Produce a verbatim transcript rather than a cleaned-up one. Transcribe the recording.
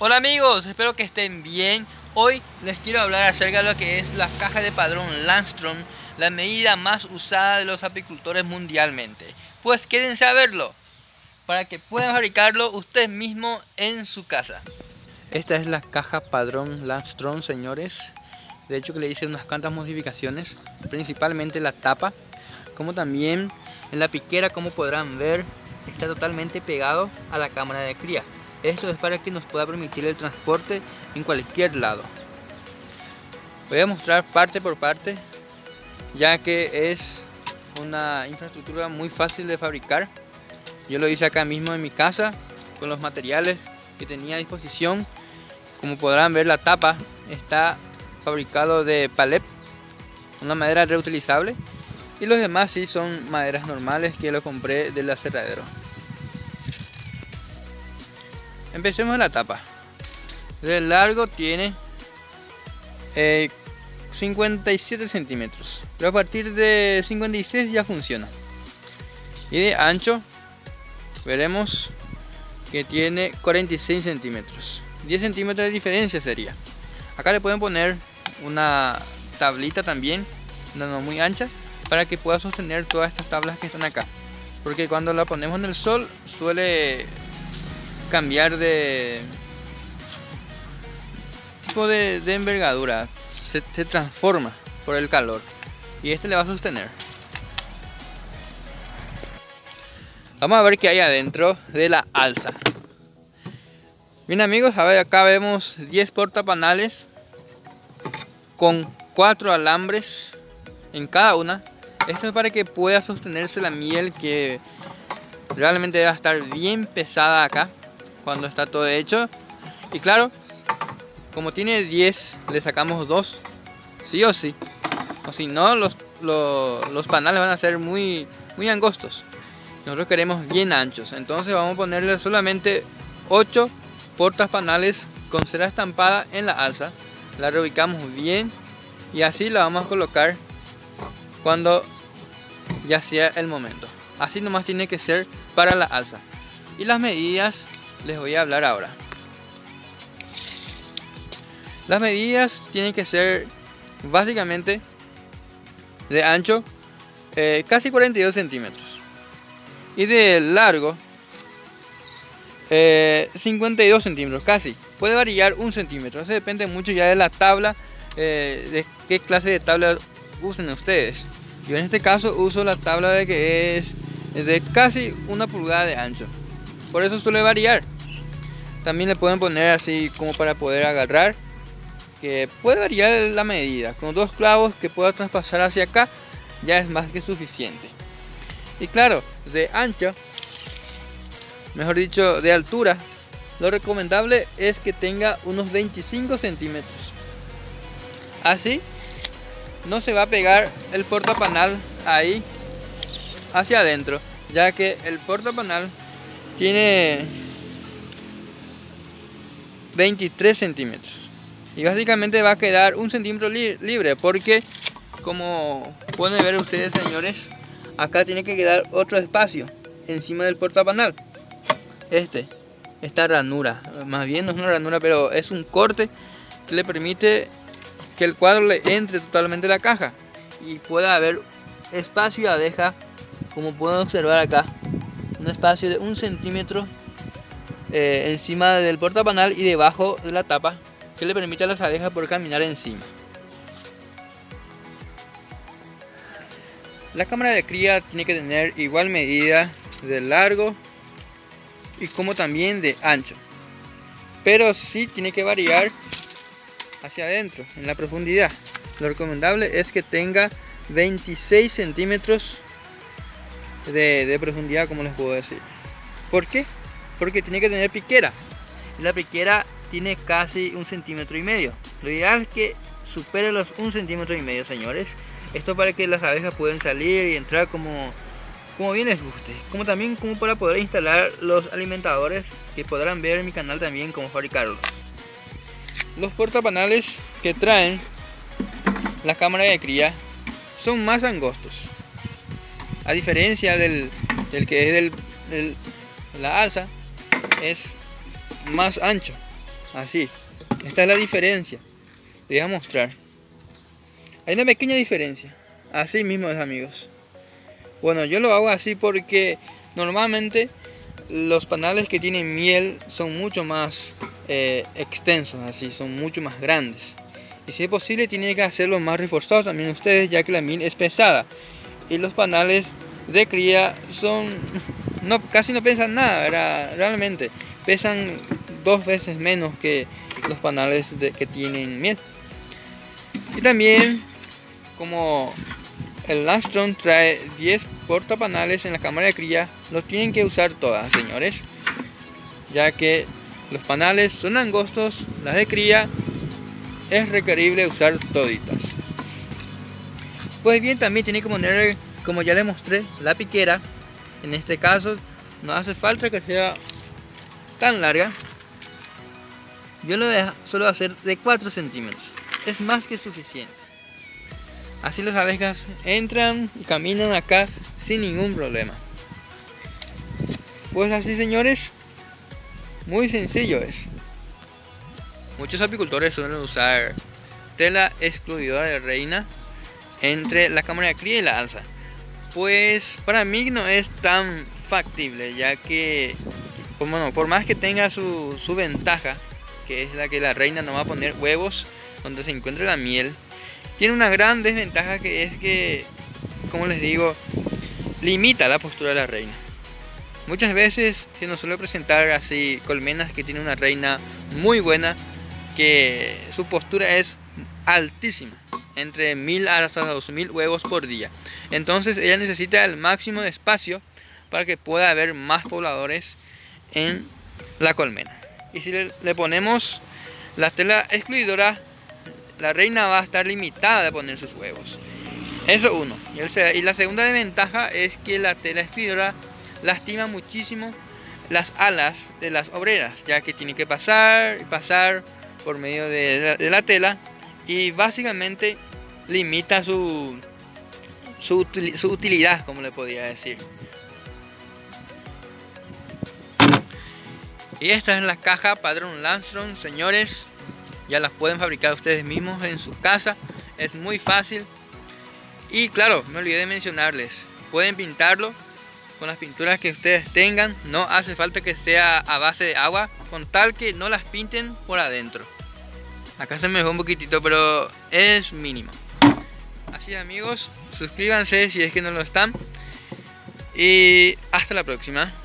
Hola amigos, espero que estén bien. Hoy les quiero hablar acerca de lo que es la caja de padrón Landstrom, la medida más usada de los apicultores mundialmente. Pues quédense a verlo, para que puedan fabricarlo ustedes mismos en su casa. Esta es la caja padrón Landstrom, señores. De hecho que le hice unas cuantas modificaciones, principalmente la tapa, como también en la piquera, como podrán ver, está totalmente pegado a la cámara de cría. Esto es para que nos pueda permitir el transporte en cualquier lado. Voy a mostrar parte por parte, ya que es una infraestructura muy fácil de fabricar. Yo lo hice acá mismo en mi casa con los materiales que tenía a disposición. Como podrán ver, la tapa está fabricado de palet, una madera reutilizable, y los demás sí son maderas normales que lo compré del aserradero. Empecemos en la tapa. De largo tiene eh, cincuenta y siete centímetros, pero a partir de cincuenta y seis ya funciona. Y de ancho veremos que tiene cuarenta y seis centímetros, diez centímetros de diferencia sería. Acá le pueden poner una tablita también, no muy ancha, para que pueda sostener todas estas tablas que están acá, porque cuando la ponemos en el sol suele cambiar de tipo de, de envergadura, se, se transforma por el calor, y este le va a sostener. Vamos a ver qué hay adentro de la alza. Bien amigos, a ver, acá vemos diez portapanales con cuatro alambres en cada una. Esto es para que pueda sostenerse la miel, que realmente va a estar bien pesada acá cuando está todo hecho. Y claro, como tiene diez, le sacamos dos sí o sí, o si no los, los, los panales van a ser muy, muy angostos. Nosotros queremos bien anchos, entonces vamos a ponerle solamente ocho portas panales con cera estampada en la alza. La reubicamos bien y así la vamos a colocar cuando ya sea el momento. Así nomás tiene que ser para la alza. Y las medidas les voy a hablar ahora. Las medidas tienen que ser básicamente de ancho eh, casi cuarenta y dos centímetros y de largo eh, cincuenta y dos centímetros, casi. Puede variar un centímetro, eso depende mucho ya de la tabla, eh, de qué clase de tabla usen ustedes. Yo en este caso uso la tabla de que es de casi una pulgada de ancho, por eso suele variar. También le pueden poner así como para poder agarrar, que puede variar la medida. Con dos clavos que pueda traspasar hacia acá ya es más que suficiente. Y claro, de ancho, mejor dicho de altura, lo recomendable es que tenga unos veinticinco centímetros. Así no se va a pegar el portapanal ahí hacia adentro, ya que el portapanal tiene veintitrés centímetros y básicamente va a quedar un centímetro li libre, porque como pueden ver ustedes, señores, acá tiene que quedar otro espacio encima del portapanal. Este, esta ranura, más bien no es una ranura, pero es un corte que le permite que el cuadro le entre totalmente a la caja y pueda haber espacio, y deja, como pueden observar acá, un espacio de un centímetro eh, encima del portapanal y debajo de la tapa, que le permite a las abejas poder caminar encima. La cámara de cría tiene que tener igual medida de largo y como también de ancho, pero sí tiene que variar hacia adentro en la profundidad. Lo recomendable es que tenga veintiséis centímetros de, de profundidad, como les puedo decir. ¿Por qué? Porque tiene que tener piquera. La piquera tiene casi un centímetro y medio. Lo ideal es que supere los un centímetro y medio, señores. Esto para que las abejas puedan salir y entrar como, como bien les guste. Como también como para poder instalar los alimentadores, que podrán ver en mi canal también cómo fabricarlos. Los portapanales que traen las cámaras de cría son más angostos, a diferencia del, del que es del, del, la alza, es más ancho. Así. Esta es la diferencia. Les voy a mostrar. Hay una pequeña diferencia. Así mismo es, amigos. Bueno, yo lo hago así porque normalmente los panales que tienen miel son mucho más eh, extensos, así, son mucho más grandes. Y si es posible, tienen que hacerlo más reforzados también ustedes, ya que la miel es pesada. Y los panales de cría son, no, casi no pesan nada, ¿verdad? Realmente pesan dos veces menos que los panales de, que tienen miel. Y también, como el Landstrom trae diez portapanales en la cámara de cría, los tienen que usar todas, señores, ya que los panales son angostos, las de cría es requerible usar toditas. Pues bien, también tiene que poner, como ya les mostré, la piquera. En este caso no hace falta que sea tan larga. Yo lo suelo hacer de cuatro centímetros, es más que suficiente. Así las abejas entran y caminan acá sin ningún problema. Pues así, señores, muy sencillo es. Muchos apicultores suelen usar tela excluidora de reina entre la cámara de cría y la alza. Pues para mí no es tan factible, ya que bueno, por más que tenga su, su ventaja, que es la que la reina no va a poner huevos donde se encuentre la miel, tiene una gran desventaja, que es que, como les digo, limita la postura de la reina. Muchas veces se nos suele presentar así colmenas que tienen una reina muy buena, que su postura es altísima, entre mil hasta dos mil huevos por día. Entonces ella necesita el máximo de espacio para que pueda haber más pobladores en la colmena. Y si le, le ponemos la tela excluidora, la reina va a estar limitada de poner sus huevos. Eso uno. Y, el, y la segunda desventaja es que la tela excluidora lastima muchísimo las alas de las obreras, ya que tiene que pasar y pasar por medio de la, de la tela, y básicamente limita su, su, su utilidad, como le podría decir. Y esta es la caja Padrón Landstrom, señores. Ya las pueden fabricar ustedes mismos en su casa. Es muy fácil. Y claro, me olvidé de mencionarles, pueden pintarlo con las pinturas que ustedes tengan. No hace falta que sea a base de agua, con tal que no las pinten por adentro. Acá se me dejó un poquitito, pero es mínimo. Así, amigos, suscríbanse si es que no lo están. Y hasta la próxima.